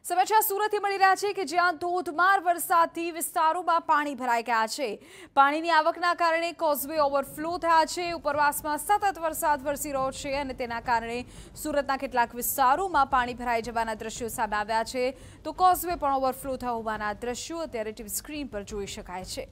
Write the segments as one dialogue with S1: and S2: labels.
S1: સમાચાર સુરતથી મળી રહ્યા છે કે જ્યાં ધોધમાર વરસાદથી વિસ્તારોમાં પાણી ભરાઈ ગયા છે। પાણીની આવકના કારણે કોઝવે ઓવરફ્લો થયા છે। ઉપરવાસમાં સતત વરસાદ વરસી રહ્યો છે અને તેના કારણે સુરતના કેટલાક વિસ્તારોમાં પાણી ભરાઈ જવાના દ્રશ્યો સામે આવ્યા છે। તો કોઝવે પણ ઓવરફ્લો થયા હોવાના દ્રશ્યો અત્યારે ટીવી સ્ક્રીન પર જોઈ શકાય છે।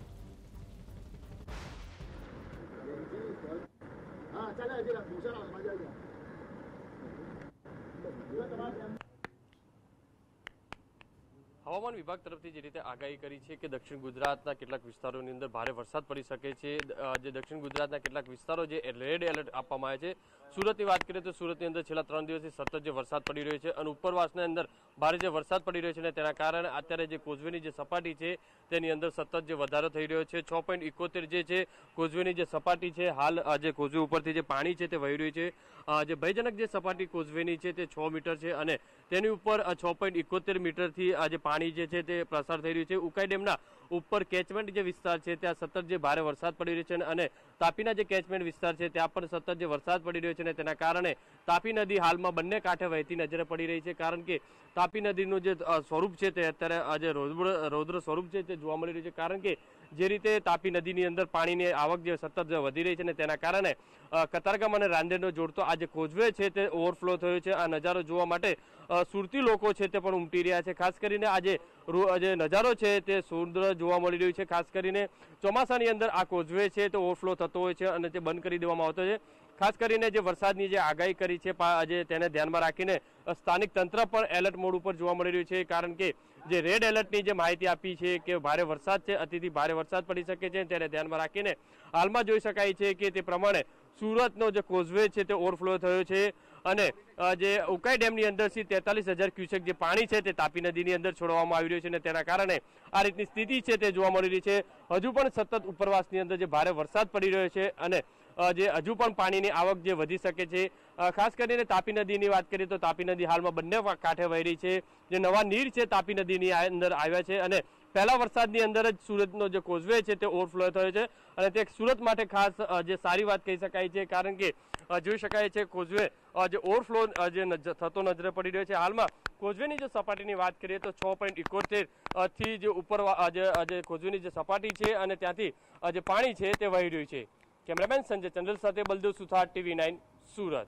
S2: હવામાન વિભાગ તરફથી જે રીતે આગાહી કરી છે કે દક્ષિણ ગુજરાતના કેટલાક વિસ્તારોની અંદર ભારે વરસાદ પડી શકે છે। જે દક્ષિણ ગુજરાતના કેટલાક વિસ્તારો જે રેડ એલર્ટ આપવામાં આવ્યા છે। સુરતની વાત કરીએ તો સુરતની અંદર છેલ્લા 3 દિવસથી સતત જે વરસાદ પડી રહ્યો છે અને ઉપરવાસની અંદર ભારે જે વરસાદ પડી રહ્યો છે ને તેના કારણે અત્યારે જે કોઝવેની જે સપાટી છે તેની અંદર સતત જે વધારો થઈ રહ્યો છે। 6.71 જે છે કોઝવેની જે સપાટી છે, હાલ જે કોઝવે ઉપરથી જે પાણી છે તે વહી રહ્યું છે। જે ભયજનક જે સપાટી કોઝવેની છે તે 6 મીટર છે અને તેની ઉપર 6.71 મીટરથી આ જે પાણી જે છે તે પ્રસાર થઈ રહ્યું છે। ઉકાઈ ડેમના ઉપર કેચમેન્ટ જે વિસ્તાર છે ત્યાં સતત જે ભારે વરસાદ પડી રહ્યો છે અને તાપીના જે કેચમેન્ટ વિસ્તાર છે ત્યાં પણ સતત જે વરસાદ પડી રહ્યો છે અને તેના કારણે તાપી નદી હાલમાં બંને કાંઠે વહેતી નજરે પડી રહી છે। કારણ કે તાપી નદીનું જે સ્વરૂપ છે તે અત્યારે આજે રૌદ્ર સ્વરૂપ છે તે જોવા મળી રહ્યું છે। કારણ કે જે રીતે તાપી નદીની અંદર પાણીની આવક જે સતત વધી રહી છે ને તેના કારણે કતારગામ અને રાંદેરનો જોડતો આ જે કોઝવે છે તે ઓવરફ્લો થયો છે। આ નજારો જોવા માટે સુરતી લોકો છે તે પણ ઉમટી રહ્યા છે। ખાસ કરીને આજે જે નજારો છે તે સુંદર જોવા મળી રહ્યું છે। ખાસ કરીને ચોમાસાની અંદર આ કોઝવે છે તે ઓવરફ્લો થતો હોય છે અને તે બંધ કરી દેવામાં આવતો છે। ખાસ કરીને જે વરસાદની જે આગાહી કરી છે આજે તેને ધ્યાનમાં રાખીને સ્થાનિક તંત્ર પણ એલર્ટ મોડ ઉપર જોવા મળી રહ્યું છે। કારણ કે જે રેડ એલર્ટની જે માહિતી આપી છે કે ભારે વરસાદ છે, અતિથી ભારે વરસાદ પડી શકે છે, તેને ધ્યાનમાં રાખીને હાલમાં જોઈ શકાય છે કે તે પ્રમાણે સુરતનો જે કોઝવે છે તે ઓવરફ્લો થયો છે અને જે ઉકાઈ ડેમની અંદરથી 43,000 ક્યુસેક જે પાણી છે તે તાપી નદીની અંદર છોડવામાં આવી રહ્યું છે અને તેના કારણે આ રીતની સ્થિતિ છે તે જોવા મળી રહી છે। હજુ પણ સતત ઉપરવાસની અંદર જે ભારે વરસાદ પડી રહ્યો છે અને જે હજુ પણ પાણીની આવક જે વધી શકે છે। ખાસ કરીને તાપી નદીની વાત કરીએ તો તાપી નદી હાલમાં બંને કાંઠે વહી રહી છે। જે નવા નીર છે તાપી નદીની અંદર આવ્યા છે અને પહેલા વરસાદની અંદર જ સુરતનો જે કોઝવે છે તે ઓવરફ્લો થયો છે અને તે સુરત માટે ખાસ જે સારી વાત કહી શકાય છે। કારણ કે જોઈ શકાય છે કોઝવે જે ઓવરફ્લો જે થતો નજરે પડી રહ્યો છે। હાલમાં કોઝવેની જે સપાટીની વાત કરીએ તો 6.71 થી જે ઉપર જે કોઝવેની જે સપાટી છે અને ત્યાંથી જે પાણી છે તે વહી રહ્યું છે। કેમેરામેન સંજય ચંદ્રલ સાથે બલદેવ સુથાર, TV9 સુરત।